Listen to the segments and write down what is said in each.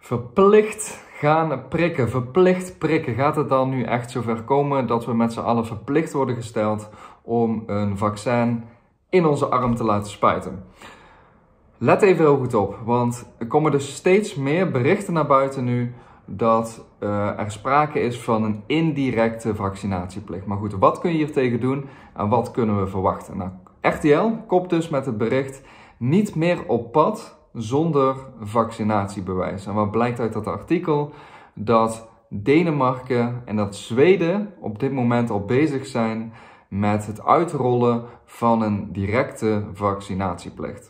Verplicht gaan prikken, verplicht prikken. Gaat het dan nu echt zover komen dat we met z'n allen verplicht worden gesteld om een vaccin in onze arm te laten spuiten? Let even heel goed op, want er komen dus steeds meer berichten naar buiten nu dat er sprake is van een indirecte vaccinatieplicht. Maar goed, wat kun je hier tegen doen en wat kunnen we verwachten? Nou, RTL kopt dus met het bericht niet meer op pad zonder vaccinatiebewijs. En wat blijkt uit dat artikel? Dat Denemarken en dat Zweden op dit moment al bezig zijn met het uitrollen van een directe vaccinatieplicht.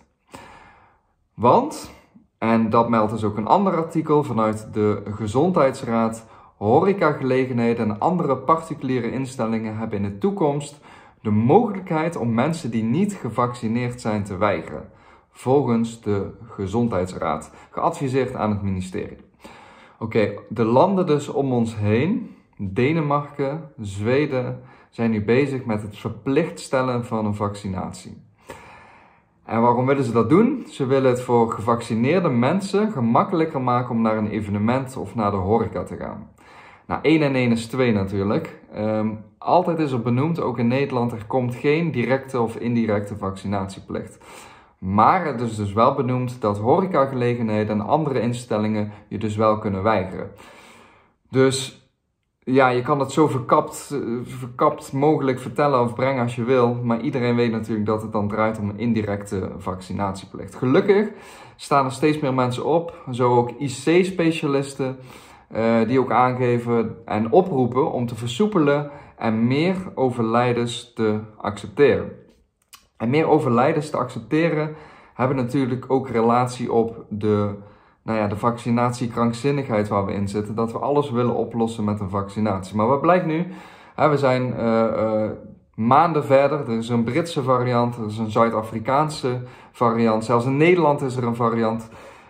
Want, en dat meldt dus ook een ander artikel vanuit de Gezondheidsraad, horecagelegenheden en andere particuliere instellingen hebben in de toekomst de mogelijkheid om mensen die niet gevaccineerd zijn te weigeren. Volgens de Gezondheidsraad, geadviseerd aan het ministerie. Oké, de landen dus om ons heen, Denemarken, Zweden, zijn nu bezig met het verplicht stellen van een vaccinatie. En waarom willen ze dat doen? Ze willen het voor gevaccineerde mensen gemakkelijker maken om naar een evenement of naar de horeca te gaan. Nou, 1 en 1 is 2 natuurlijk. Altijd is er benoemd, ook in Nederland, er komt geen directe of indirecte vaccinatieplicht. Maar het is dus wel benoemd dat horecagelegenheden en andere instellingen je dus wel kunnen weigeren. Dus ja, je kan het zo verkapt mogelijk vertellen of brengen als je wil. Maar iedereen weet natuurlijk dat het dan draait om een indirecte vaccinatieplicht. Gelukkig staan er steeds meer mensen op, zo ook IC-specialisten, die ook aangeven en oproepen om te versoepelen en meer overlijdens te accepteren. En meer overlijdens te accepteren hebben natuurlijk ook relatie op de vaccinatiekrankzinnigheid waar we in zitten. Dat we alles willen oplossen met een vaccinatie. Maar wat blijkt nu? We zijn maanden verder. Er is een Britse variant, er is een Zuid-Afrikaanse variant. Zelfs in Nederland is er een variant.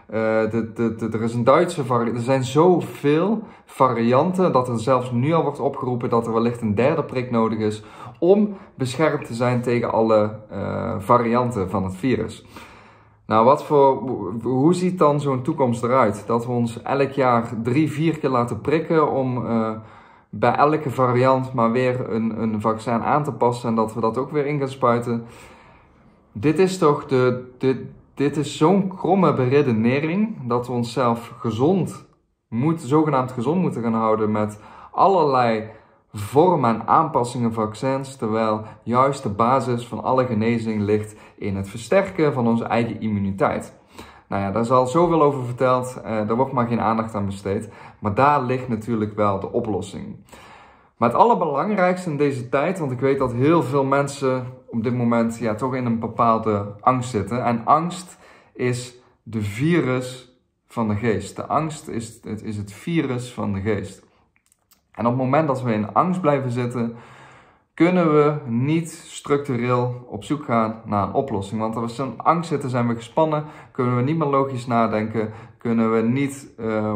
Er is een Duitse variant. Er zijn zoveel varianten dat er zelfs nu al wordt opgeroepen dat er wellicht een derde prik nodig is om beschermd te zijn tegen alle varianten van het virus. Nou, hoe ziet dan zo'n toekomst eruit? Dat we ons elk jaar 3-4 keer laten prikken om bij elke variant maar weer een vaccin aan te passen en dat we dat ook weer in gaan spuiten. Dit is toch dit is zo'n kromme beredenering dat we onszelf zogenaamd gezond moeten gaan houden met allerlei vormen en aanpassingen vaccins, terwijl juist de basis van alle genezing ligt in het versterken van onze eigen immuniteit. Nou ja, daar is al zoveel over verteld, daar wordt maar geen aandacht aan besteed, maar daar ligt natuurlijk wel de oplossing. Maar het allerbelangrijkste in deze tijd, want ik weet dat heel veel mensen op dit moment toch in een bepaalde angst zitten. En angst is de virus van de geest. De angst is het virus van de geest. En op het moment dat we in angst blijven zitten, kunnen we niet structureel op zoek gaan naar een oplossing. Want als we in angst zitten, zijn we gespannen, kunnen we niet meer logisch nadenken, kunnen we niet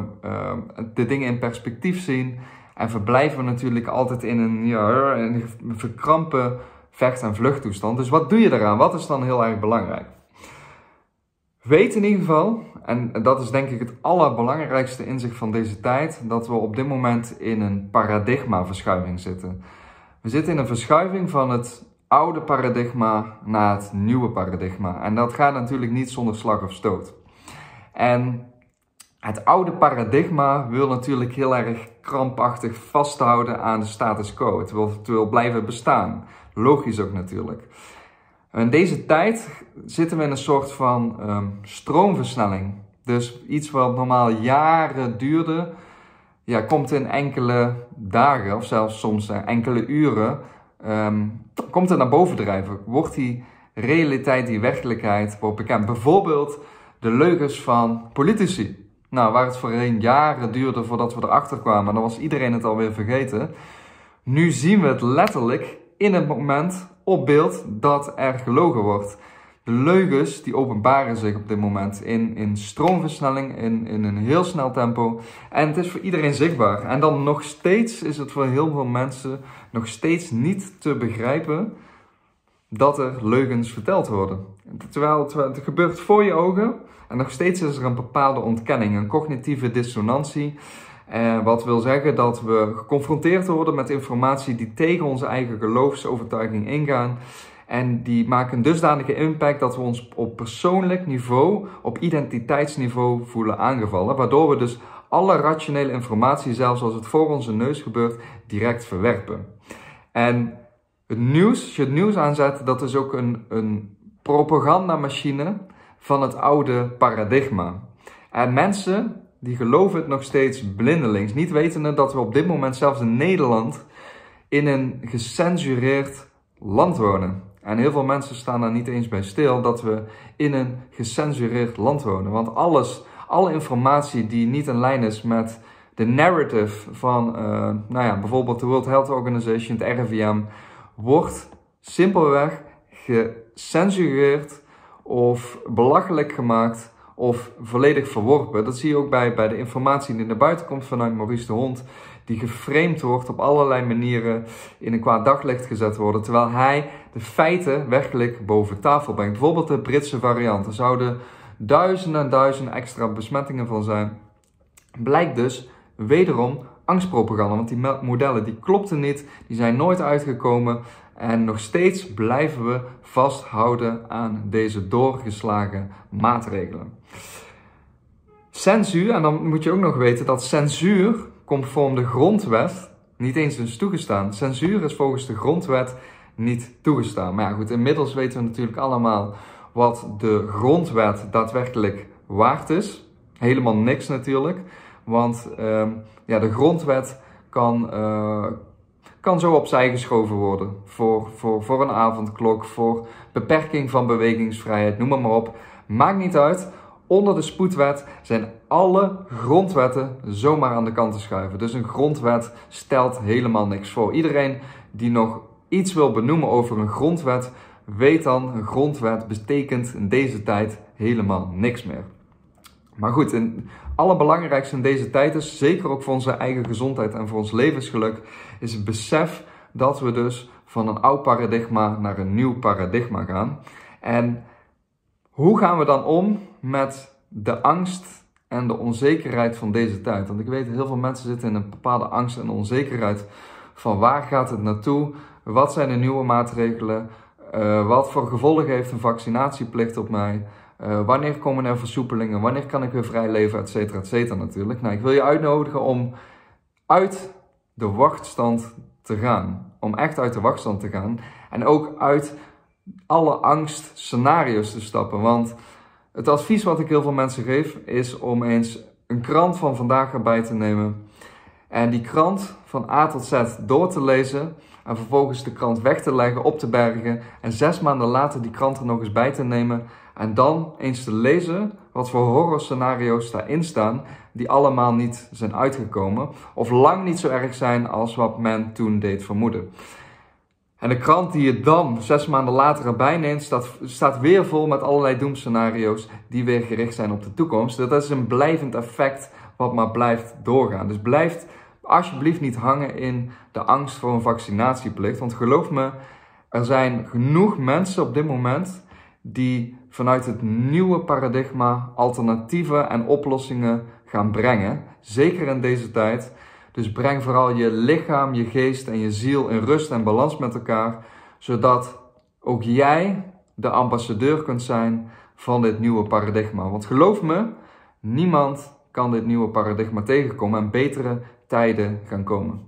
de dingen in perspectief zien. En verblijven we natuurlijk altijd in een verkrampen vecht- en vluchttoestand. Dus wat doe je daaraan? Wat is dan heel erg belangrijk? Weet in ieder geval, en dat is denk ik het allerbelangrijkste inzicht van deze tijd, dat we op dit moment in een paradigmaverschuiving zitten. We zitten in een verschuiving van het oude paradigma naar het nieuwe paradigma. En dat gaat natuurlijk niet zonder slag of stoot. En het oude paradigma wil natuurlijk heel erg krampachtig vasthouden aan de status quo. Het wil blijven bestaan. Logisch ook natuurlijk. In deze tijd zitten we in een soort van stroomversnelling. Dus iets wat normaal jaren duurde, komt in enkele dagen of zelfs soms enkele uren, komt het naar boven drijven. Wordt die realiteit, die werkelijkheid, wordt bekend. Bijvoorbeeld de leugens van politici. Nou, waar het voorheen jaren duurde voordat we erachter kwamen, dan was iedereen het alweer vergeten. Nu zien we het letterlijk in het moment op beeld dat er gelogen wordt. De leugens die openbaren zich op dit moment in stroomversnelling, in een heel snel tempo. En het is voor iedereen zichtbaar. En dan nog steeds is het voor heel veel mensen nog steeds niet te begrijpen dat er leugens verteld worden. Terwijl het gebeurt voor je ogen en nog steeds is er een bepaalde ontkenning, een cognitieve dissonantie. Wat wil zeggen dat we geconfronteerd worden met informatie die tegen onze eigen geloofsovertuiging ingaan. En die maken een dusdanige impact dat we ons op persoonlijk niveau, op identiteitsniveau voelen aangevallen. Waardoor we dus alle rationele informatie, zelfs als het voor onze neus gebeurt, direct verwerpen. En het nieuws, als je het nieuws aanzet, dat is ook een propagandamachine van het oude paradigma. En mensen die geloven het nog steeds blindelings, niet wetende dat we op dit moment zelfs in Nederland in een gecensureerd land wonen. En heel veel mensen staan daar niet eens bij stil dat we in een gecensureerd land wonen. Want alle informatie die niet in lijn is met de narrative van bijvoorbeeld de World Health Organization, het RIVM, wordt simpelweg gecensureerd of belachelijk gemaakt of volledig verworpen. Dat zie je ook bij de informatie die naar buiten komt vanuit Maurice de Hond, die geframed wordt op allerlei manieren in een kwaad daglicht gezet worden, terwijl hij de feiten werkelijk boven tafel brengt. Bijvoorbeeld de Britse variant. Er zouden duizenden en duizenden extra besmettingen van zijn. Blijkt dus wederom angstpropaganda, want die modellen die klopten niet, die zijn nooit uitgekomen en nog steeds blijven we vasthouden aan deze doorgeslagen maatregelen. Censuur, en dan moet je ook nog weten dat censuur conform de grondwet niet eens is toegestaan. Censuur is volgens de grondwet niet toegestaan. Maar ja, goed, inmiddels weten we natuurlijk allemaal wat de grondwet daadwerkelijk waard is. Helemaal niks natuurlijk, want de grondwet kan zo opzij geschoven worden voor een avondklok, voor beperking van bewegingsvrijheid, noem maar op. Maakt niet uit. Onder de spoedwet zijn alle grondwetten zomaar aan de kant te schuiven. Dus een grondwet stelt helemaal niks voor. Iedereen die nog iets wil benoemen over een grondwet, weet dan, een grondwet betekent in deze tijd helemaal niks meer. Maar goed, het allerbelangrijkste in deze tijd is, zeker ook voor onze eigen gezondheid en voor ons levensgeluk, is het besef dat we dus van een oud paradigma naar een nieuw paradigma gaan. En hoe gaan we dan om met de angst en de onzekerheid van deze tijd? Want ik weet, heel veel mensen zitten in een bepaalde angst en onzekerheid van waar gaat het naartoe? Wat zijn de nieuwe maatregelen? Wat voor gevolgen heeft een vaccinatieplicht op mij? Wanneer komen er versoepelingen? Wanneer kan ik weer vrij leven? Et cetera natuurlijk. Nou, ik wil je uitnodigen om uit de wachtstand te gaan. Om echt uit de wachtstand te gaan. En ook uit alle angstscenario's te stappen. Want het advies wat ik heel veel mensen geef is om eens een krant van vandaag erbij te nemen. En die krant van A tot Z door te lezen. En vervolgens de krant weg te leggen, op te bergen. En 6 maanden later die krant er nog eens bij te nemen. En dan eens te lezen wat voor horrorscenario's daarin staan. Die allemaal niet zijn uitgekomen. Of lang niet zo erg zijn als wat men toen deed vermoeden. En de krant die je dan 6 maanden later erbij neemt, staat weer vol met allerlei doemscenario's die weer gericht zijn op de toekomst. Dat is een blijvend effect wat maar blijft doorgaan. Dus blijf alsjeblieft niet hangen in de angst voor een vaccinatieplicht. Want geloof me, er zijn genoeg mensen op dit moment die vanuit het nieuwe paradigma alternatieven en oplossingen gaan brengen. Zeker in deze tijd. Dus breng vooral je lichaam, je geest en je ziel in rust en balans met elkaar. Zodat ook jij de ambassadeur kunt zijn van dit nieuwe paradigma. Want geloof me, niemand kan dit nieuwe paradigma tegenkomen en betere tijden gaan komen.